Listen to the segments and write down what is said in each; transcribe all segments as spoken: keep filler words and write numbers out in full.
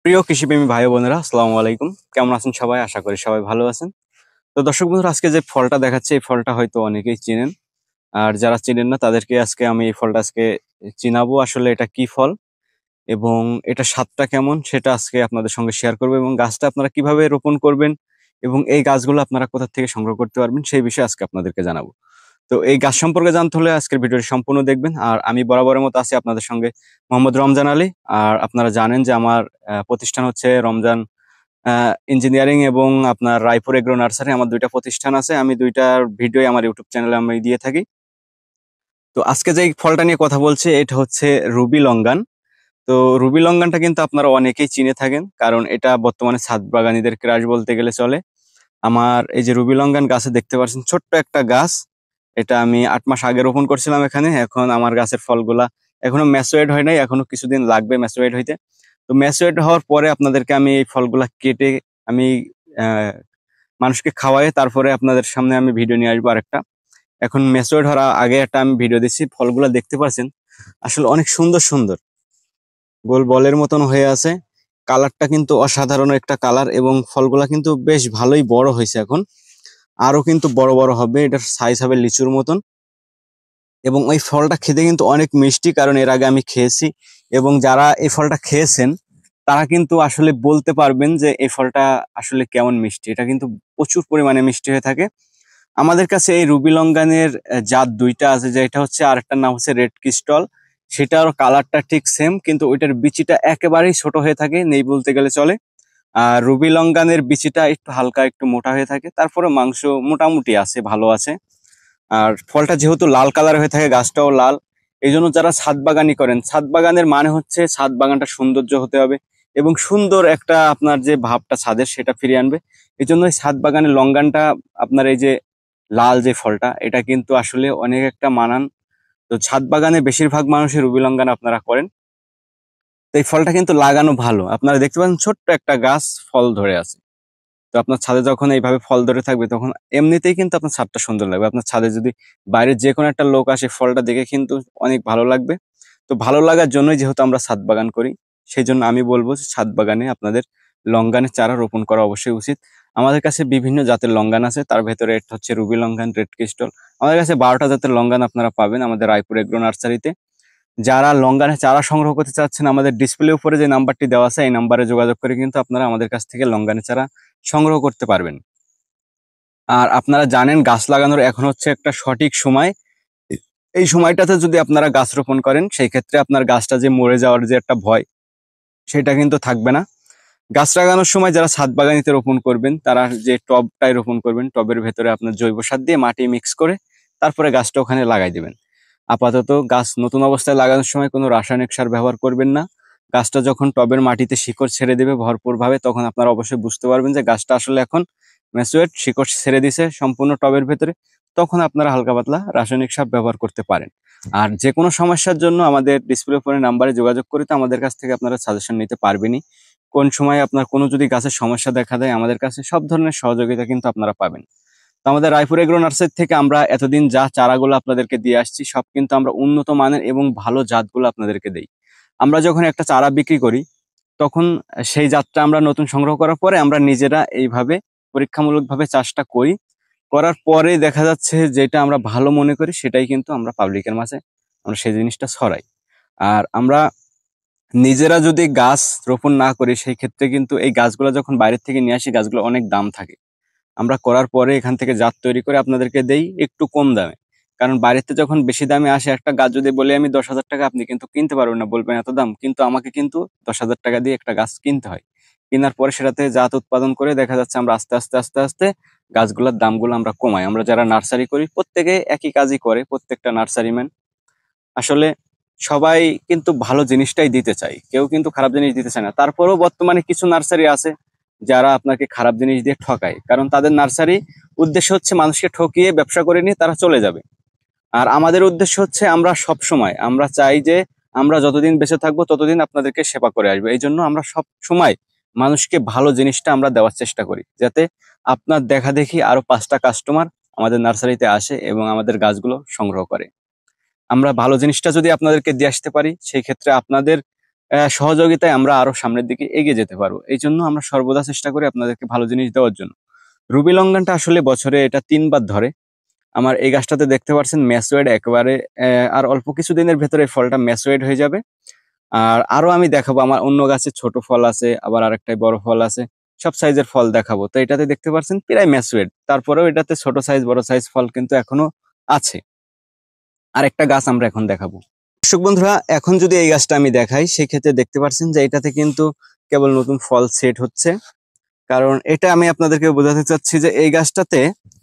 প্রিয় কৃষিপ্রেমী ভাই বোনেরা, আসসালামু আলাইকুম। কেমন আছেন সবাই? আশা করি সবাই ভালো আছেন। তো দর্শক বন্ধুরা, আজকে যে ফলটা দেখাচ্ছে এই ফলটা হয়তো অনেকেই চিনেন, আর যারা চিনেন না তাদেরকে আজকে আমি এই ফলটা আজকে চিনাবো আসলে এটা কি ফল এবং এটা স্বাদটা কেমন সেটা আজকে আপনাদের সঙ্গে শেয়ার করবো, এবং গাছটা আপনারা কিভাবে রোপণ করবেন এবং এই গাছগুলো আপনারা কোথা থেকে সংগ্রহ করতে পারবেন সেই বিষয়ে আজকে আপনাদেরকে জানাবো। তো এই গাছ সম্পর্কে জানতে হলে আজকের ভিডিওটি সম্পূর্ণ দেখবেন। আর আমি বরাবরের মতো আছি আপনাদের সঙ্গে, মোহাম্মদ রমজান আলী। আর আপনারা জানেন যে আমার আহ, প্রতিষ্ঠান হচ্ছে রমজান ইঞ্জিনিয়ারিং এবং আপনার রায়পুর এগ্রো নার্সারি। আমার দুইটা প্রতিষ্ঠান আছে, আমি দুইটার ভিডিও আমার ইউটিউব চ্যানেলে আমি দিয়ে থাকি। তো আজকে যে ফলটা নিয়ে কথা বলছি এটা হচ্ছে রুবি লঙ্গান। তো রুবি লঙ্গানটা কিন্তু আপনারা অনেকেই চিনে থাকেন, কারণ এটা বর্তমানে ছাদ বাগানীদের ক্রাশ বলতে গেলে চলে। আমার এই যে রুবি লঙ্গান গাছে দেখতে পাচ্ছেন ছোট্ট একটা গাছ, এটা আমি আট মাস আগে রোপণ করছিলাম এখানে। এখন আমার গাছের ফলগুলা এখনো ম্যাচুরেট হয় নাই, এখনো কিছুদিন লাগবে ম্যাচুরেট হইতে। তো ম্যাচুরেট হওয়ার পরে আপনাদেরকে আমি এই ফলগুলা কেটে আমি আহ মানুষকে খাওয়াই, তারপরে আপনাদের সামনে আমি ভিডিও নিয়ে আসবো আরেকটা। এখন ম্যাচুরেট হওয়ার আগে একটা আমি ভিডিও দিচ্ছি। ফলগুলা দেখতে পাচ্ছেন আসলে অনেক সুন্দর সুন্দর, গোল বলের মতন হয়ে আছে। কালারটা কিন্তু অসাধারণ একটা কালার, এবং ফলগুলা কিন্তু বেশ ভালোই বড় হয়েছে। এখন আরো কিন্তু বড় বড় হবে, এটার সাইজ হবে লিচুর মতন। এবং ওই ফলটা খেতে কিন্তু অনেক মিষ্টি, কারণ এর আগে আমি খেয়েছি, এবং যারা এই ফলটা খেয়েছেন তারা কিন্তু আসলে বলতে পারবেন যে এই ফলটা আসলে কেমন মিষ্টি। এটা কিন্তু প্রচুর পরিমাণে মিষ্টি হয়ে থাকে। আমাদের কাছে এই রুবি লঙ্গানের আহ, জাত দুইটা আছে, যেটা হচ্ছে আরেকটার নাম হচ্ছে রেড ক্রিস্টাল। সেটার কালারটা ঠিক সেম, কিন্তু ওইটার বিচিটা একেবারেই ছোট হয়ে থাকে, নেই বলতে গেলে চলে। আর রুবি লঙ্গানের বিচিটা একটু হালকা একটু মোটা হয়ে থাকে, তারপরে মাংস মোটামুটি আছে, ভালো আছে। আর ফলটা যেহেতু লাল কালার হয়ে থাকে, গাছটাও লাল, এই জন্য যারা ছাদ বাগানি করেন, ছাদ বাগানের মানে হচ্ছে ছাদ বাগানটা সৌন্দর্য হতে হবে এবং সুন্দর একটা আপনার যে ভাবটা ছাদের সেটা ফিরিয়ে আনবে। এই জন্য এই ছাদ বাগানের লঙ্গানটা আপনার এই যে লাল যে ফলটা, এটা কিন্তু আসলে অনেক একটা মানান। তো ছাদ বাগানে বেশিরভাগ মানুষের রুবি লঙ্গান আপনারা করেন। তো এই ফলটা কিন্তু লাগানো ভালো, আপনারা দেখতে পাচ্ছেন ছোট্ট একটা গাছ ফল ধরে আছে। তো আপনার ছাদে যখন এইভাবে ফল ধরে থাকবে তখন এমনিতেই কিন্তু আপনার ছাদটা সুন্দর লাগবে। আপনার ছাদে যদি বাইরের যে কোনো একটা লোক আসে, ফলটা দেখে কিন্তু অনেক ভালো লাগবে। তো ভালো লাগার জন্যই যেহেতু আমরা ছাদ বাগান করি, সেই জন্য আমি বলবো যে ছাদ বাগানে আপনাদের লঙ্গানের চারা রোপণ করা অবশ্যই উচিত। আমাদের কাছে বিভিন্ন জাতের লঙ্গান আছে, তার ভেতরে একটা হচ্ছে রুবি লঙ্গান, রেড ক্রিস্টাল। আমাদের কাছে বারোটা জাতের লঙ্গান আপনারা পাবেন আমাদের রায়পুর এগ্রো নার্সারিতে। যারা লঙ্গানের চারা সংগ্রহ করতে চাচ্ছেন, আমাদের ডিসপ্লে উপরে যে নাম্বারটি দেওয়া আছে এই নাম্বারে যোগাযোগ করে কিন্তু আপনারা আমাদের কাছ থেকে লঙ্গানের চারা সংগ্রহ করতে পারবেন। আর আপনারা জানেন গাছ লাগানোর এখন হচ্ছে একটা সঠিক সময়। এই সময়টাতে যদি আপনারা গাছ রোপণ করেন, সেই ক্ষেত্রে আপনার গাছটা যে মরে যাওয়ার যে একটা ভয়, সেটা কিন্তু থাকবে না। গাছ লাগানোর সময় যারা ছাদ বাগানিতে রোপণ করবেন, তারা যে টবটাই রোপণ করবেন, টবের ভেতরে আপনার জৈব সার দিয়ে মাটি মিক্স করে তারপরে গাছটা ওখানে লাগাই দেবেন। আপাতত গাছ নতুন অবস্থায় লাগানোর সময় কোনো রাসায়নিক সার ব্যবহার করবেন না। গাছটা যখন টবের মাটিতে শিকড় ছেড়ে দেবে ভরপুর ভাবে, তখন আপনারা অবশ্যই বুঝতে পারবেন যে গাছটা আসলে এখন ম্যাচুরেট, শিকড় ছেড়ে দিছে সম্পূর্ণ টবের ভেতরে। তখন আপনারা হালকা পাতলা রাসায়নিক সার ব্যবহার করতে পারেন। আর যে কোনো সমস্যার জন্য আমাদের ডিসপ্লে ফোনের নাম্বারে যোগাযোগ করে তো আমাদের কাছ থেকে আপনারা সাজেশন নিতে পারবেনই। কোন সময় আপনার কোনো যদি গাছের সমস্যা দেখা দেয়, আমাদের কাছে সব ধরনের সহযোগিতা কিন্তু আপনারা পাবেন। তো আমাদের রায়পুর এগ্রো নার্সারি থেকে আমরা এতদিন যা চারাগুলো আপনাদেরকে দিয়ে আসছি, সব কিন্তু আমরা উন্নত মানের এবং ভালো জাতগুলো আপনাদেরকে দেই। আমরা যখন একটা চারা বিক্রি করি, তখন সেই জাতটা আমরা নতুন সংগ্রহ করার পরে আমরা নিজেরা এইভাবে পরীক্ষামূলকভাবে চাষটা করি। করার পরে দেখা যাচ্ছে যেটা আমরা ভালো মনে করি সেটাই কিন্তু আমরা পাবলিকের মাঝে আমরা সেই জিনিসটা ছড়াই। আর আমরা নিজেরা যদি গাছ রোপণ না করি, সেই ক্ষেত্রে কিন্তু এই গাছগুলো যখন বাইরের থেকে নিয়ে আসি, গাছগুলো অনেক দাম থাকে। আমরা করার পরে এখান থেকে জাত তৈরি করে আপনাদেরকে দেই একটু কম দামে। কারণ বাইরেতে যখন বেশি দামে আসে, একটা গাছ যদি বলে আমি দশ হাজার টাকা, আপনি কিন্তু কিনতে পারবেন না, বলবেন এত দাম, কিন্তু আমাকে কিন্তু দশ হাজার টাকা দিয়ে একটা গাছ কিনতে হয়। কেনার পরে সেটাতে জাত উৎপাদন করে দেখা যাচ্ছে আমরা আস্তে আস্তে আস্তে আস্তে গাছগুলোর দামগুলো আমরা কমাই। আমরা যারা নার্সারি করি প্রত্যেকে একই কাজই করে, প্রত্যেকটা নার্সারিম্যান আসলে সবাই কিন্তু ভালো জিনিসটাই দিতে চায়, কেউ কিন্তু খারাপ জিনিস দিতে চায় না। তারপরেও বর্তমানে কিছু নার্সারি আছে যারা আপনাকে খারাপ জিনিস দিয়ে ঠকায়, কারণ তাদের নার্সারি উদ্দেশ্য হচ্ছে মানুষকে ঠকিয়ে ব্যবসা করে নিয়ে তারা চলে যাবে। আর আমাদের উদ্দেশ্য হচ্ছে আমরা সব সময় আমরা চাই যে আমরা যতদিন বেঁচে থাকবো ততদিন আপনাদেরকে সেবা করে আসবো। এই জন্য আমরা সব সময় মানুষকে ভালো জিনিসটা আমরা দেওয়ার চেষ্টা করি, যাতে আপনার দেখা দেখি আরো পাঁচটা কাস্টমার আমাদের নার্সারিতে আসে এবং আমাদের গাছগুলো সংগ্রহ করে। আমরা ভালো জিনিসটা যদি আপনাদেরকে দিয়ে আসতে পারি, সেই ক্ষেত্রে আপনাদের আহ, সহযোগিতায় আমরা আরো সামনের দিকে এগিয়ে যেতে পারবো। এই জন্য আমরা সর্বদা চেষ্টা করি আপনাদেরকে ভালো জিনিস দেওয়ার জন্য। রুবি লঙ্ঘনটা আসলে বছরে এটা তিনবার ধরে। আমার এই গাছটাতে দেখতে পাচ্ছেন ম্যাচুয়েড একেবারে, আহ, আর অল্প কিছু দিনের ভেতরে এই ফলটা ম্যাচুয়েড হয়ে যাবে। আর আরো আমি দেখাবো, আমার অন্য গাছে ছোট ফল আছে, আবার আরেকটাই বড় ফল আছে, সব সাইজের ফল দেখাবো। তো এটাতে দেখতে পাচ্ছেন প্রায় ম্যাচুয়েড, তারপরেও এটাতে ছোট সাইজ বড় সাইজ ফল কিন্তু এখনো আছে। আরেকটা গাছ আমরা এখন দেখাবো। দর্শক বন্ধুরা, এখন যদি এই গাছটা আমি দেখাই, সেক্ষেত্রে দেখতে পাচ্ছেন যে এটাতে কিন্তু কেবল নতুন ফল সেট হচ্ছে। কারণ এটা আমি আপনাদেরকে বোঝাতে চাচ্ছি যে এই গাছটাতে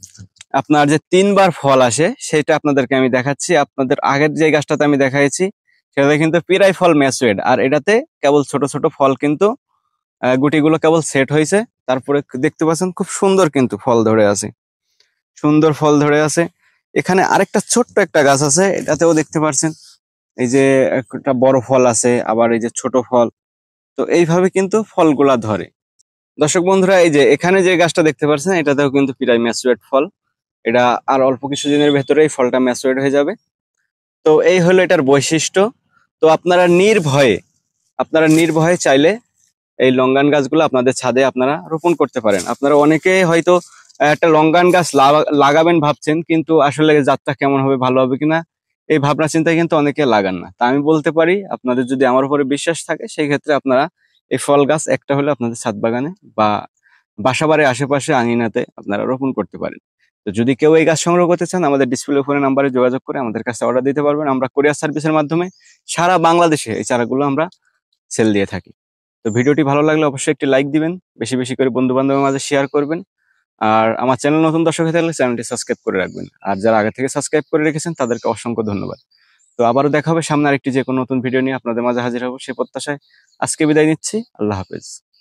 আপনার যে তিনবার ফল আসে সেটা আপনাদেরকে আমি দেখাচ্ছি। আপনাদের আগের যে গাছটাতে আমি দেখাইছি সেটাতে কিন্তু পিরাই ফল ম্যাচুয়েড, আর এটাতে কেবল ছোট ছোট ফল কিন্তু আহ, গুটিগুলো কেবল সেট হয়েছে। তারপরে দেখতে পাচ্ছেন খুব সুন্দর কিন্তু ফল ধরে আছে, সুন্দর ফল ধরে আছে। এখানে আরেকটা ছোট্ট একটা গাছ আছে, এটাতেও দেখতে পাচ্ছেন এই যে একটা বড় ফল আছে, আবার এই যে ছোট ফল। তো এইভাবে কিন্তু ফলগুলা ধরে। দর্শক বন্ধুরা, এই যে এখানে যে গাছটা দেখতে পাচ্ছেন এটাতেও কিন্তু প্রায় ম্যাচুরেট ফল। এটা আর অল্প কিছু দিনের ভেতরে এই ফলটা ম্যাচুরেট হয়ে যাবে। তো এই হলো এটার বৈশিষ্ট্য। তো আপনারা নির্ভয়ে আপনারা নির্ভয়ে চাইলে এই লঙ্গান গাছগুলো আপনাদের ছাদে আপনারা রোপণ করতে পারেন। আপনারা অনেকে হয়তো একটা লঙ্গান গাছ লাগা- লাগাবেন ভাবছেন, কিন্তু আসলে জাতটা কেমন হবে, ভালো হবে কিনা এই ভাবনা চিন্তায় কিন্তু অনেকে লাগান না। তা আমি বলতে পারি, আপনাদের যদি আমার উপরে বিশ্বাস থাকে সেই ক্ষেত্রে আপনারা এই ফল গাছ একটা হলে আপনাদের ছাদ বাগানে বা বাসাবাড়ির আশেপাশে আঙিনাতে আপনারা রোপণ করতে পারেন। তো যদি কেউ এই গাছ সংগ্রহ করতে চান, আমাদের ডিসপ্লে ফোনের নাম্বারে যোগাযোগ করে আমাদের কাছে অর্ডার দিতে পারবেন। আমরা কুরিয়ার সার্ভিসের মাধ্যমে সারা বাংলাদেশে এই চারাগুলো আমরা সেল দিয়ে থাকি। তো ভিডিওটি ভালো লাগলে অবশ্যই একটি লাইক দিবেন, বেশি বেশি করে বন্ধু বান্ধবের মাঝে শেয়ার করবেন। আর আমার চ্যানেল নতুন দর্শক হয়ে থাকলে চ্যানেলটি সাবস্ক্রাইব করে রাখবেন। আর যারা আগে থেকে সাবস্ক্রাইব করে রেখেছেন তাদেরকে অসংখ্য ধন্যবাদ। তো আবারও দেখা হবে সামনে আরেকটি যে কোনো নতুন ভিডিও নিয়ে আপনাদের মাঝে হাজির হবো, সে প্রত্যাশায় আজকে বিদায় নিচ্ছি। আল্লাহ হাফেজ।